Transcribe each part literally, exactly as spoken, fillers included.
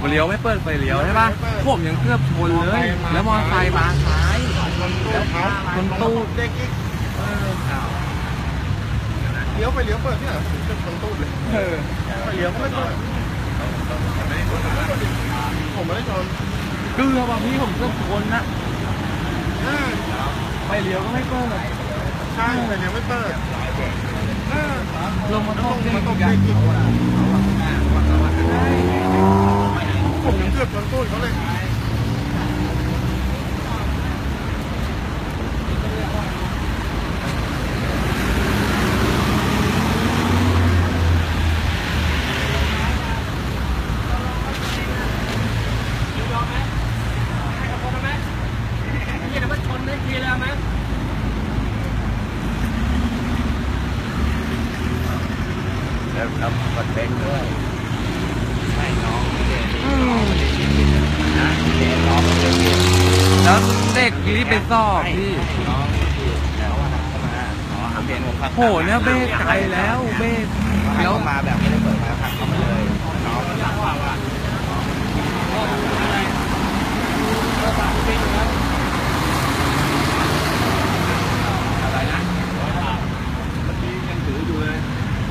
เลี้ยวไม่เปิดไฟเลี้ยวใช่ปะผมยังเกือบชนเลยแล้วมอเตอร์ไซค์มาซ้ายแล้วชนตู้เด็กอีกเลี้ยวไปเลี้ยวเปิดเนี่ยชนตู้เลยเออไปเลี้ยวก็ไม่เปิดผมไม่ได้ชนคือว่ะพี่ผมเกือบชนนะไปเลี้ยวก็ไม่เปิดใช่ไปเลี้ยวไม่เปิดลงมาตกเด็กอีกผมยังเกือบชนตู้เขาเลยแล้วกดเบรกด้วยไม่น้องแล้วเด็กรีบไปสอบพี่น้องแล้วมาขอหาเบรกผมโหเนี่ยเบรกไกลแล้วเบรกแล้วมาแบบไม่ได้เปิดมาพักเข้ามาเลยน้องอะไรนะเมื่อกี้ยังถืออยู่เลย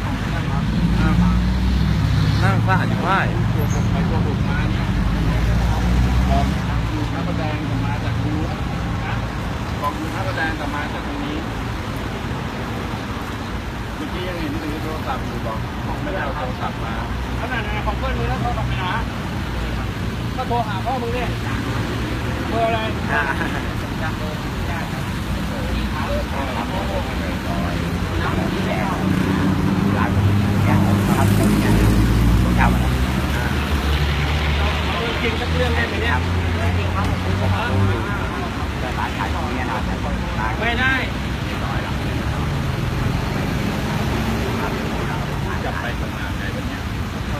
นั่งฝ้าอยู่ว่ายตัวผมไปตัวผมมาเนี่ยกองอยู่ท่าประแดงกับมาจากตรงนู้นนะกองอยู่ท่าประแดงกับมาจากตรงนี้เมื่อกี้ยังเห็นถือโทรศัพท์อยู่บอกไม่ได้เอาโทรศัพท์มาขนาดไหนของเพื่อนมึงแล้วโทรศัพท์ไปหาก็โทรหาพ่อมึงเนี่ยเบอร์อะไรจากโทรจากน้ำที่แล้วร้านแก้วครับเจ้ามันจริงสักเรื่องได้ไหมเนี่ยจริงครับแต่ร้านขายของเนี่ยนะไม่ได้จะไปทำงานไหนวันนี้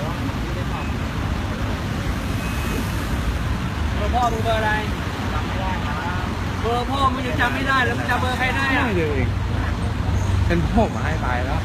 เบอร์พ่อมึงเบอร์อะไรจำไม่ได้เบอร์พ่อมึงยังจำไม่ได้แล้วมึงจำเบอร์ใครได้อะไม่เลยเป็นพ่อมาให้ไปแล้ว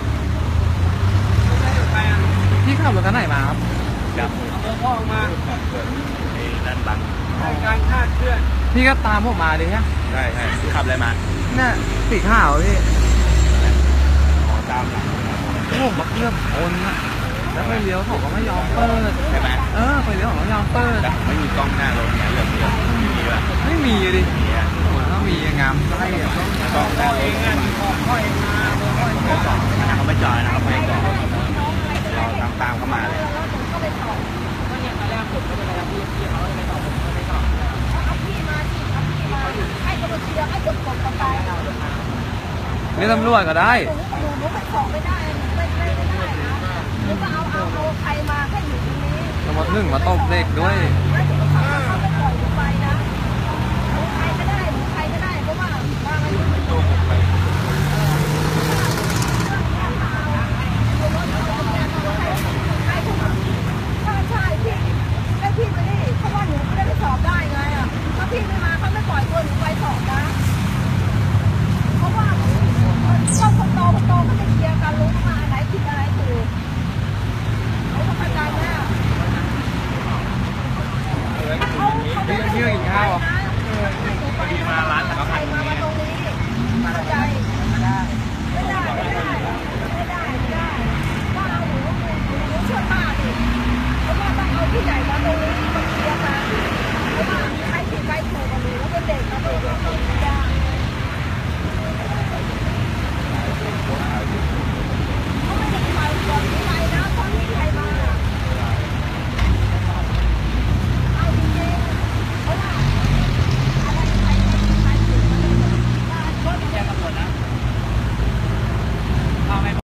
พี่ขับรถคันไหนมาครับครับเอาเบอร์พ่อมาไอ้ด้านหลังการคาดเคลื่อนพี่ก็ตามผมมาดิฮะใช่ใช่พี่ขับอะไรมาเนี่ยสีขาวพี่ตามหลังผมมาเลือกคนนะแล้วไปเลี้ยวเขาก็ไม่ยอมเปิดใช่ไหมเออไปเลี้ยวเขาไม่ยอมเปิดแต่ไม่มีกล้องหน้ารถเนี่ยเรื่องเรื่องมีป่ะไม่มีดิถ้ามีงามไล่กล้องหน้ารถเองอ่ะพ่อเองมาพ่อเองมาเขาไม่จอยนะครับไม่จอยเราตามตามเข้ามาเลยก็ไปสอบก็เนี่ยตอนแรกผมก็ไปแล้วพี่พี่เขาไปสอบผมก็ไปสอบเอาพี่มาสิเอาพี่มาให้ตำรวจเชียร์ให้ตำรวจกันไปเรียกตำรวจก็ได้หนูหนูไปสอบไม่ได้ไม่ไม่ได้นะหนูก็เอาเอาเอาใครมาแค่อยู่ตรงนี้มาหนึ่งมาตบเด็กด้วย